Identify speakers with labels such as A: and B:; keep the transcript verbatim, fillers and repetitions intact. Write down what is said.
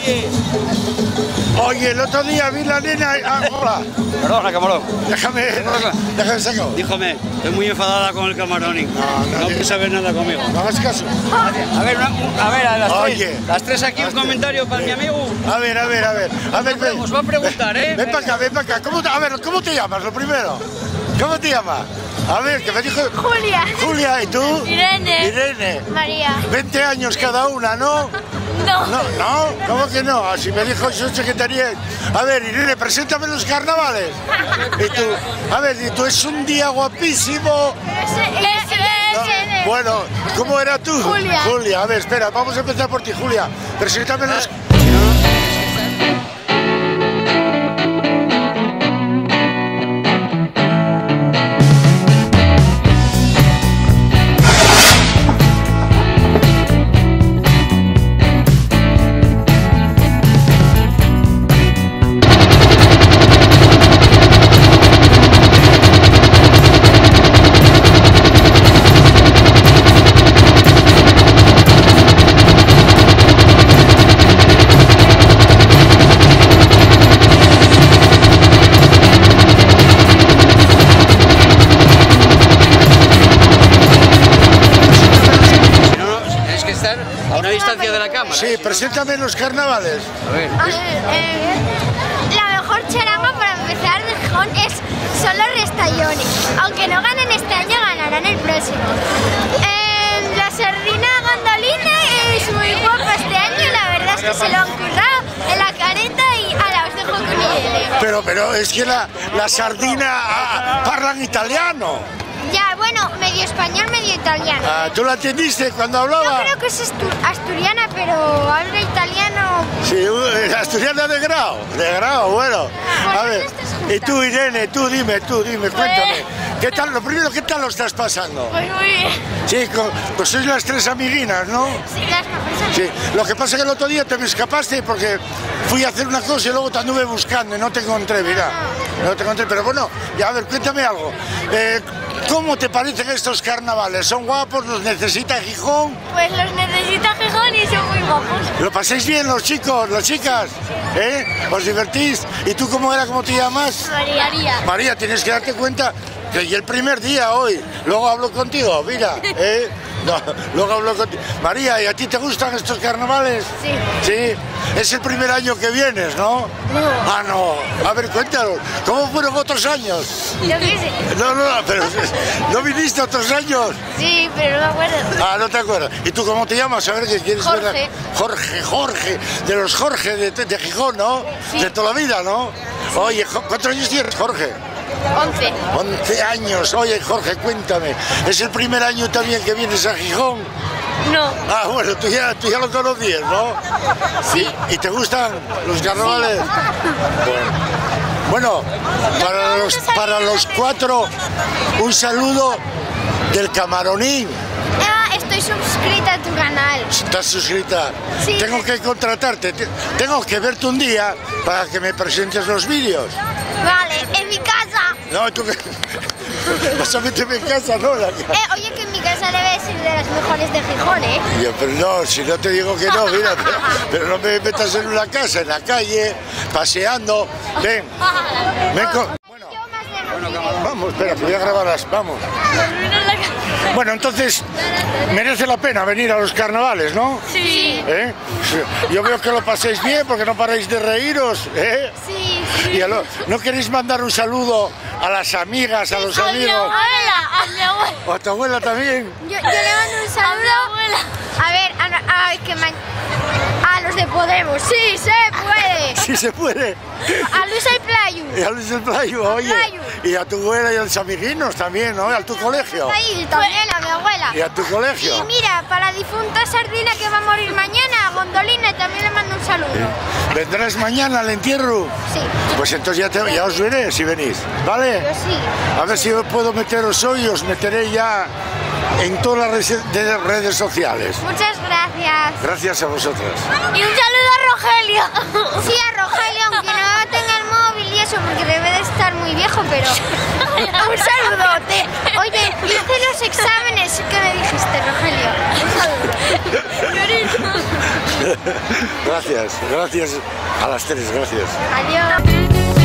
A: Oye.
B: Oye, el otro día vi la nena... Ah, hola.
A: Perdona, camarón.
B: Déjame... Déjame sacar.
A: Díjome, estoy muy enfadada con el camarón. No, no quiere saber nada conmigo.
B: No hagas caso.
A: A ver, una, a ver, a las
B: Oye,
A: tres. Las tres aquí un comentario para mi amigo.
B: A ver, a ver, a ver. A ver, ven.
A: Os va a preguntar, ¿eh?
B: Ven para acá, ven para acá. ¿Cómo, a ver, ¿cómo te llamas, lo primero? ¿Cómo te llamas? A ver, que me dijo...
C: Julia.
B: Julia, ¿y tú?
C: Irene.
B: Irene.
C: María.
B: veinte años cada una, ¿no?
C: No.
B: No, no, ¿cómo que no? Así me dijo su secretaría. A ver, Irene, preséntame los carnavales. Y tú, a ver, y tú es un día guapísimo. No, bueno, ¿cómo era tú?
C: Julia.
B: Julia, a ver, espera, vamos a empezar por ti, Julia. Preséntame los...
A: A una distancia de la cámara.
B: Sí, preséntame los carnavales.
A: A ver.
C: Eh, la mejor charanga para empezar de Gijón es, son los restallones. Aunque no ganen este año, ganarán el próximo. Eh, la sardina gondolina es muy guapa este año, la verdad es que se lo han currado en la careta y ala, os dejo con Irene.
B: Pero, pero es que la, la sardina ah, parlan italiano.
C: Ya, bueno, medio español, medio italiano.
B: Ah, ¿tú la entendiste cuando hablaba?
C: Yo creo que es astu- asturiana, pero habla italiano.
B: Sí, uh, asturiana de grado, de grado, bueno. A ver, y tú, Irene, tú dime, tú dime, cuéntame. ¿Qué tal, lo primero, qué tal lo estás pasando?
C: Pues muy bien.
B: Sí, con- pues sois las tres amiguinas, ¿no?
C: Sí, las mejores.
B: Sí, lo que pasa es que el otro día te me escapaste porque fui a hacer una cosa y luego te anduve buscando y no te encontré, mira. No te encontré, pero bueno, ya a ver, cuéntame algo. Eh, ¿Cómo te parecen estos carnavales? ¿Son guapos? ¿Los necesita Gijón?
C: Pues los necesita Gijón y son muy guapos.
B: ¿Lo pasáis bien los chicos, las chicas? ¿Eh? ¿Os divertís? ¿Y tú cómo era, cómo te llamas?
C: María.
B: María, tienes que darte cuenta que ya el primer día hoy, luego hablo contigo, mira, ¿eh? No, luego hablo contigo. María, ¿y a ti te gustan estos carnavales?
C: Sí.
B: Sí. Es el primer año que vienes, ¿no?
C: No.
B: Ah, no. A ver, cuéntanos, ¿cómo fueron otros años?
C: Yo qué sé.
B: No, no, pero ¿no viniste otros años?
C: Sí, pero no me acuerdo.
B: Ah, no te acuerdas. ¿Y tú cómo te llamas? A ver, ¿qué quieres
C: Jorge.
B: ver? Jorge, Jorge, de los Jorge de, de Gijón, ¿no?
C: Sí.
B: De toda la vida, ¿no? Oye, Jo- ¿cuántos años tienes, Jorge?
C: Once.
B: once años. Oye, Jorge, cuéntame. ¿Es el primer año también que vienes a Gijón?
C: No.
B: Ah, bueno, tú ya, tú ya lo conocías, ¿no?
C: Sí.
B: ¿Y, y te gustan los carnavales? Bueno, bueno, para los, para los cuatro, un saludo del Camaronín.
C: Ah, estoy suscrita a tu canal.
B: ¿Estás suscrita?
C: Sí.
B: Tengo que contratarte, te- tengo que verte un día para que me presentes los vídeos.
C: Vale, en mi casa.
B: No, tú que... Vas a meterme en casa, ¿no? La-
C: Eh, oye, que en mi casa debe ser de las mejores de Gijón, ¿eh?
B: Yo, pero no, si no te digo que no, mira, pero, pero no me metas en una casa, en la calle, paseando. Ven, ven con... Bueno,
C: Yo más de
B: vamos, espera, que voy a grabar las... Vamos. Bueno, entonces, merece la pena venir a los carnavales, ¿no?
C: Sí.
B: ¿Eh? Yo veo que lo paséis bien porque no paráis de reíros, ¿eh?
C: Sí.
B: Y a lo- ¿no queréis mandar un saludo a las amigas, a los
C: A mi
B: amigos?
C: abuela, a mi abuela.
B: ¿O a tu abuela también?
C: Yo, yo le mando un saludo. A mi abuela. A ver, a, a, que man- a los de Podemos. Sí, se puede.
B: Sí se puede.
C: A Luis el Playu.
B: Y a Luis del Playo, oye.
C: Playo.
B: Y a tu abuela y a los amiguinos también, ¿no? Y a tu colegio.
C: Ahí también, a mi abuela.
B: Y a tu
C: Y
B: colegio.
C: mira, para la difunta sardina que va a morir mañana, a Gondolina, también le mando un saludo.
B: ¿Vendrás mañana al entierro?
C: Sí,
B: Pues entonces ya, te- ya os veré si venís, ¿vale?
C: yo sí.
B: A ver si puedo meteros hoy, os meteré ya en todas las redes- de redes sociales.
C: Muchas gracias.
B: Gracias a vosotras.
C: Y un saludo a Rogelio. Sí, a Rogelio, aunque no tenga el móvil y eso, porque debe de estar muy viejo, pero... Un saludote. Oye, hice los exámenes que me dijiste, Rogelio. Un saludo.
B: Gracias, gracias a las tres, gracias.
C: Adiós.